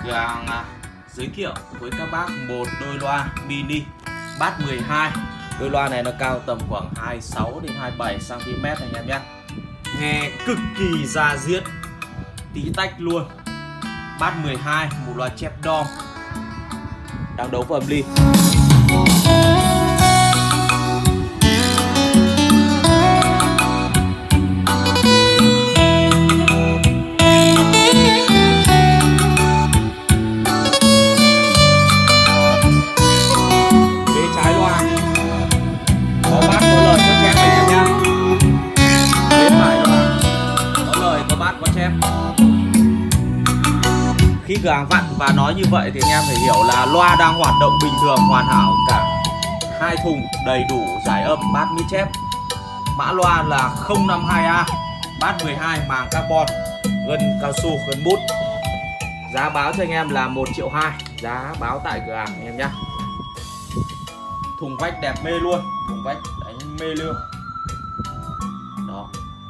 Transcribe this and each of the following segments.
cửa hàng giới thiệu với các bác một đôi loa mini Bass 12. Đôi loa này nó cao tầm khoảng 26 đến 27 cm anh em nhé. Nghe cực kỳ da diết, tí tách luôn. Bass 12, một loa chép đom đang đấu với âm ly. Khi cửa hàng vặn và nói như vậy thì anh em phải hiểu là loa đang hoạt động bình thường, hoàn hảo cả hai thùng, đầy đủ giải âm, bass mi chép. Mã loa là 052A, bass 12, màng carbon, gân cao su, gân bút. Giá báo cho anh em là 1,2 triệu, giá báo tại cửa hàng anh em nhé. Thùng vách đẹp mê luôn, thùng vách đánh mê luôn. Đó.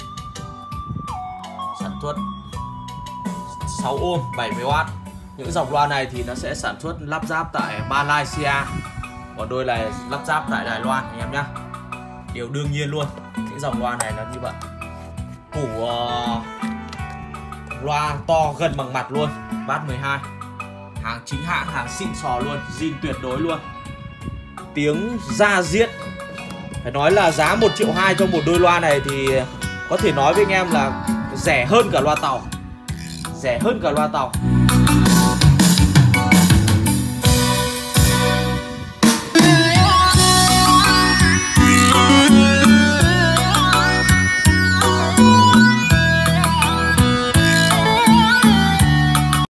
Sản xuất 6 ohm 70W. Những dòng loa này thì nó sẽ sản xuất lắp ráp tại Malaysia, còn đôi này lắp ráp tại Đài Loan anh em nhé. Điều đương nhiên luôn, những dòng loa này nó như vậy. Củ loa to gần bằng mặt luôn, Bass 12, hàng chính hãng, hàng xịn sò luôn, zin tuyệt đối luôn. Tiếng da diết, phải nói là giá 1,2 triệu cho một đôi loa này thì có thể nói với anh em là rẻ hơn cả loa tàu, rẻ hơn cả loa tàu.